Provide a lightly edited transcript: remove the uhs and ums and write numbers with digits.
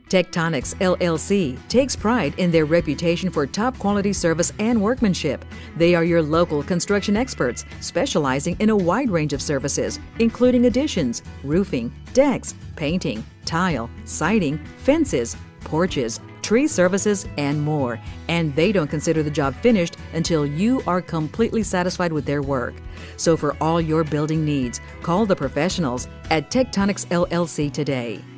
TEKTONICS LLC takes pride in their reputation for top quality service and workmanship. They are your local construction experts, specializing in a wide range of services, including additions, roofing, decks, painting, tile, siding, fences, porches, tree services, and more. And they don't consider the job finished until you are completely satisfied with their work. So for all your building needs, call the professionals at TEKTONICS LLC today.